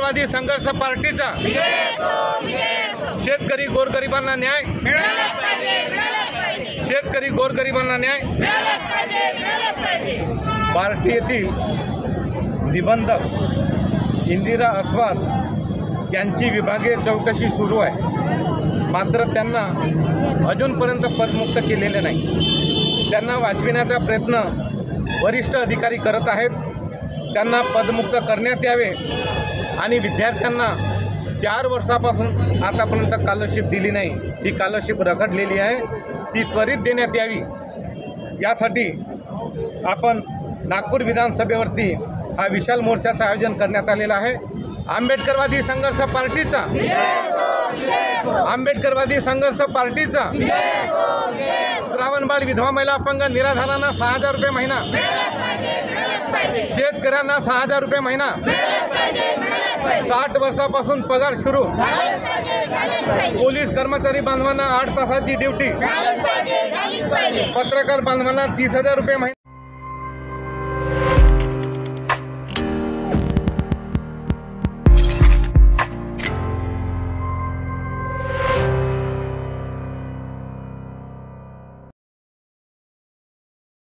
आंबेडकरवादी संघर्ष पार्टीचा शेतकरी गोरगरिबांना न्याय, शेतकरी गोरगरिबांना न्याय। बार्टी येथील निबंधक इंदिरा अस्वार यांची विभागीय चौकशी सुरू आहे, मात्र त्यांना अजूनपर्यंत पदमुक्त केलेले नाही। त्यांना वाचविण्याचा प्रयत्न वरिष्ठ अधिकारी करत आहेत। त्यांना पदमुक्त करण्यात यावे आणि विद्यार्थ्यांना 4 वर्षापासून आतापर्यंत स्कॉलरशिप दिली नाही, ही स्कॉलरशिप रखडलेली आहे, ती त्वरित देण्यात यावी। यासाठी आपण नागपूर विधानसभेवरती हा विशाल मोर्चाचं आयोजन करण्यात आलेलं आहे। आंबेडकरवादी संघर्ष पार्टीचा, आंबेडकरवादी संघर्ष पार्टीचा श्रावणबाळ विधवा महिला अपंग निराधारांना 6,000 रुपये महिना, शेतकऱ्यांना 6,000 रुपये महिना, 60 वर्षापासून पगार सुरू, पोलीस कर्मचारी बांधवांना 8 तासाची ड्युटी, पत्रकार बांधवांना 30,000 रुपये महिना।